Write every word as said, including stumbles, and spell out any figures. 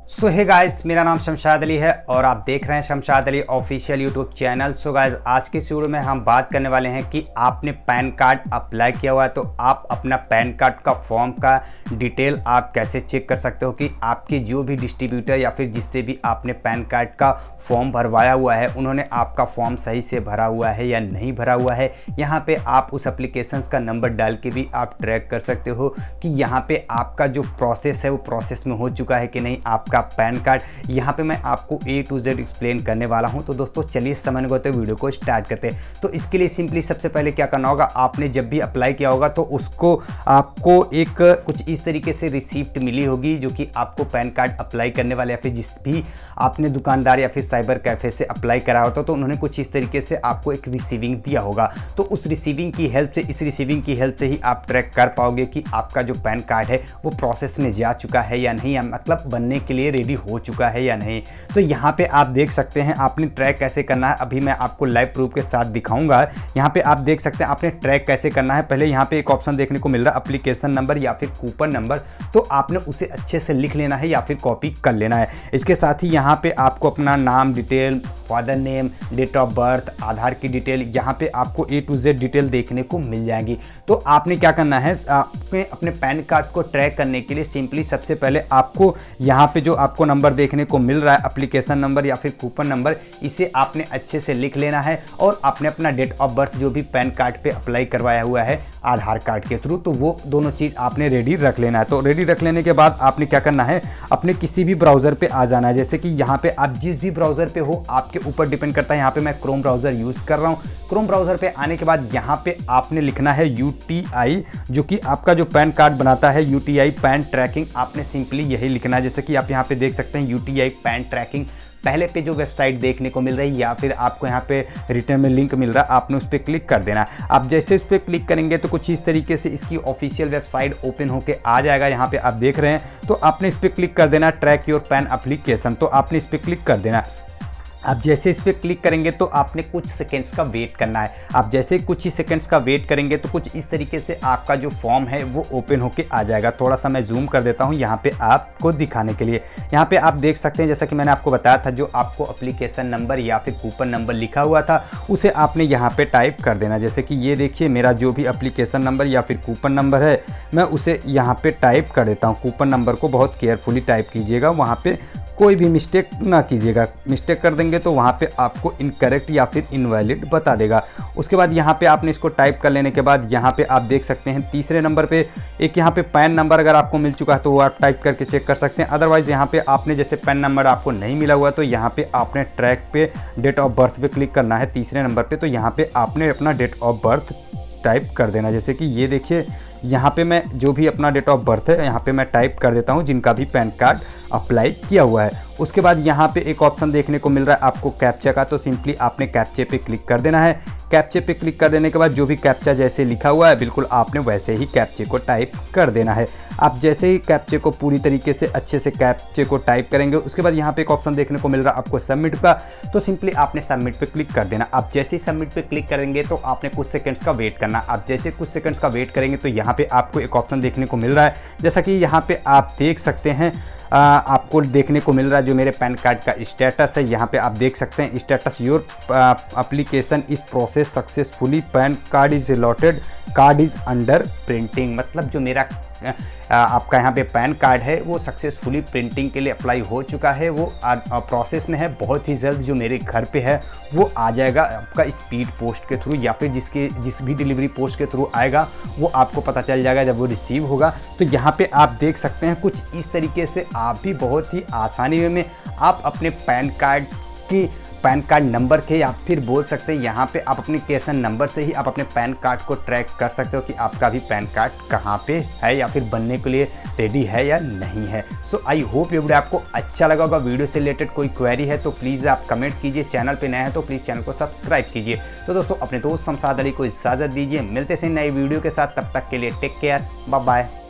सो hey guys, मेरा नाम शमशाद अली है और आप देख रहे हैं Shamshad Ali official YouTube channel. So guys, आज के इस वीडियो में हम बात करने वाले हैं कि आपने पैन कार्ड अप्लाई किया हुआ है तो आप अपना पैन कार्ड का फॉर्म का डिटेल आप कैसे चेक कर सकते हो कि आपके जो भी डिस्ट्रीब्यूटर या फिर जिससे भी आपने पैन कार्ड का फॉर्म भरवाया हुआ है उन्होंने आपका फॉर्म सही से भरा हुआ है या नहीं भरा हुआ है। यहाँ पे आप उस एप्लीकेशंस का नंबर डाल के भी आप ट्रैक कर सकते हो कि यहाँ पे आपका जो प्रोसेस है वो प्रोसेस में हो चुका है कि नहीं आपका पैन कार्ड। यहाँ पे मैं आपको ए टू जेड एक्सप्लेन करने वाला हूँ। तो दोस्तों चलिए समझने को वीडियो को स्टार्ट करते हैं। तो इसके लिए सिंपली सबसे पहले क्या करना होगा, आपने जब भी अप्लाई किया होगा तो उसको आपको एक कुछ इस तरीके से रिसीप्ट मिली होगी जो कि आपको पैन कार्ड अप्लाई करने वाले या फिर जिस भी आपने दुकानदार या फिर साइबर कैफे से अप्लाई करा होता तो उन्होंने कुछ इस तरीके से आपको एक रिसीविंग दिया होगा। तो उस रिसीविंग की हेल्प से इस रिसीविंग की हेल्प से ही आप ट्रैक कर पाओगे कि आपका जो पैन कार्ड है वो प्रोसेस में जा चुका है या नहीं, या मतलब बनने के लिए रेडी हो चुका है या नहीं। तो यहाँ पे आप देख सकते हैं आपने ट्रैक कैसे करना है, अभी मैं आपको लाइव प्रूफ के साथ दिखाऊंगा। यहाँ पे आप देख सकते हैं आपने ट्रैक कैसे करना है। पहले यहाँ पे एक ऑप्शन देखने को मिल रहा है एप्लीकेशन नंबर या फिर कूपन नंबर, तो आपने उसे अच्छे से लिख लेना है या फिर कॉपी कर लेना है। इसके साथ ही यहाँ पे आपको अपना नाम detail, father name, date of birth, Aadhaar की डिटेल, यहाँ पे आपको ए टू जेड डिटेल देखने को मिल जाएंगी। तो आपने क्या करना है, आपने अपने पैन कार्ड को ट्रैक करने के लिए सिंपली सबसे पहले आपको यहाँ पे जो आपको नंबर देखने को मिल रहा है एप्लीकेशन नंबर या फिर कूपन नंबर, इसे आपने अच्छे से लिख लेना है और आपने अपना डेट ऑफ बर्थ जो भी पैन कार्ड पे अप्लाई करवाया हुआ है आधार कार्ड के थ्रू, तो वो दोनों चीज़ आपने रेडी रख लेना है। तो रेडी रख लेने के बाद आपने क्या करना है, अपने किसी भी ब्राउज़र पे आ जाना है। जैसे कि यहाँ पे आप जिस भी ब्राउज़र पे हो आपके ऊपर डिपेंड करता है। यहाँ पे मैं क्रोम ब्राउज़र यूज़ कर रहा हूँ। क्रोम ब्राउज़र पे आने के बाद यहाँ पे आपने लिखना है यू टी आई, जो कि आपका जो पैन कार्ड बनाता है U T I PAN tracking, आपने सिंपली यही लिखना है। जैसे कि आप यहाँ पे देख सकते हैं U T I PAN tracking पहले पे जो वेबसाइट देखने को मिल रही है या फिर आपको यहाँ पे रिटर्न में लिंक मिल रहा है, आपने उस पर क्लिक कर देना। आप जैसे इस पर क्लिक करेंगे तो कुछ इस तरीके से इसकी ऑफिशियल वेबसाइट ओपन होके आ जाएगा। यहाँ पे आप देख रहे हैं तो आपने इस पर क्लिक कर देना, ट्रैक योर पैन एप्लीकेशन, तो आपने इस पर क्लिक कर देना। आप जैसे इस पर क्लिक करेंगे तो आपने कुछ सेकंड्स का वेट करना है। आप जैसे कुछ ही सेकंड्स का वेट करेंगे तो कुछ इस तरीके से आपका जो फॉर्म है वो ओपन होके आ जाएगा। थोड़ा सा मैं जूम कर देता हूँ यहाँ पे आपको दिखाने के लिए। यहाँ पे आप देख सकते हैं जैसा कि मैंने आपको बताया था, जो आपको एप्लीकेशन नंबर या फिर कूपन नंबर लिखा हुआ था उसे आपने यहाँ पे टाइप कर देना। जैसे कि ये देखिए मेरा जो भी एप्लीकेशन नंबर या फिर कूपन नंबर है मैं उसे यहाँ पे टाइप कर देता हूँ। कूपन नंबर को बहुत केयरफुली टाइप कीजिएगा, वहाँ पे कोई भी मिस्टेक ना कीजिएगा। मिस्टेक कर देंगे तो वहाँ पे आपको इनकरेक्ट या फिर इनवैलिड बता देगा। उसके बाद यहाँ पे आपने इसको टाइप कर लेने के बाद यहाँ पे आप देख सकते हैं तीसरे नंबर पे एक यहाँ पे पैन नंबर अगर आपको मिल चुका है तो वो आप टाइप करके चेक कर सकते हैं। अदरवाइज़ यहाँ पे आपने जैसे पैन नंबर आपको नहीं मिला हुआ तो यहाँ पे आपने ट्रैक पे डेट ऑफ बर्थ पे क्लिक करना है तीसरे नंबर पे। तो यहाँ पे आपने अपना डेट ऑफ बर्थ टाइप कर देना। जैसे कि ये देखिए यहाँ पे मैं जो भी अपना डेट ऑफ बर्थ है यहाँ पे मैं टाइप कर देता हूँ जिनका भी पैन कार्ड अप्लाई किया हुआ है। उसके बाद यहाँ पे एक ऑप्शन देखने को मिल रहा है आपको कैप्चा का, तो सिंपली आपने कैप्चे पे क्लिक कर देना है। कैप्चे पे क्लिक कर देने के बाद जो भी कैप्चा जैसे लिखा हुआ है बिल्कुल आपने वैसे ही कैप्चे को टाइप कर देना है। आप जैसे ही कैप्चे को पूरी तरीके से अच्छे से कैप्चे को टाइप करेंगे उसके बाद यहाँ पे एक ऑप्शन देखने को मिल रहा है आपको सबमिट का, तो सिंपली आपने सबमिट पे क्लिक कर देना। आप जैसे ही सबमिट पे क्लिक करेंगे तो आपने कुछ सेकंड्स का वेट करना। आप जैसे कुछ सेकंड्स का वेट करेंगे तो यहाँ पे आपको एक ऑप्शन देखने को मिल रहा है, जैसा कि यहाँ पे आप देख सकते हैं आ, आपको देखने को मिल रहा है जो मेरे पैन कार्ड का स्टेटस है। यहाँ पे आप देख सकते हैं status your application is process successfully, PAN card is allotted, card is under printing. मतलब जो मेरा आ, आपका यहाँ पे पैन कार्ड है वो सक्सेसफुली प्रिंटिंग के लिए अप्लाई हो चुका है, वो प्रोसेस में है। बहुत ही जल्द जो मेरे घर पे है वो आ जाएगा आपका स्पीड पोस्ट के थ्रू या फिर जिसके जिस भी डिलीवरी पोस्ट के थ्रू आएगा वो आपको पता चल जाएगा जब वो रिसीव होगा। तो यहाँ पे आप देख सकते हैं कुछ इस तरीके से आप भी बहुत ही आसानी में आप अपने पैन कार्ड की पैन कार्ड नंबर के या फिर बोल सकते हैं यहाँ पे आप अपने केसन नंबर से ही आप अपने पैन कार्ड को ट्रैक कर सकते हो कि आपका भी पैन कार्ड कहाँ पे है या फिर बनने के लिए रेडी है या नहीं है। सो आई होप ये वीडियो आपको अच्छा लगा होगा। वीडियो से रिलेटेड कोई क्वेरी है तो प्लीज़ आप कमेंट्स कीजिए। चैनल पे नए हैं तो प्लीज़ चैनल को सब्सक्राइब कीजिए। तो दोस्तों अपने दोस्त शमशाद अली को इजाज़त दीजिए, मिलते हैं नई वीडियो के साथ, तब तक के लिए टेक केयर, बाय बाय।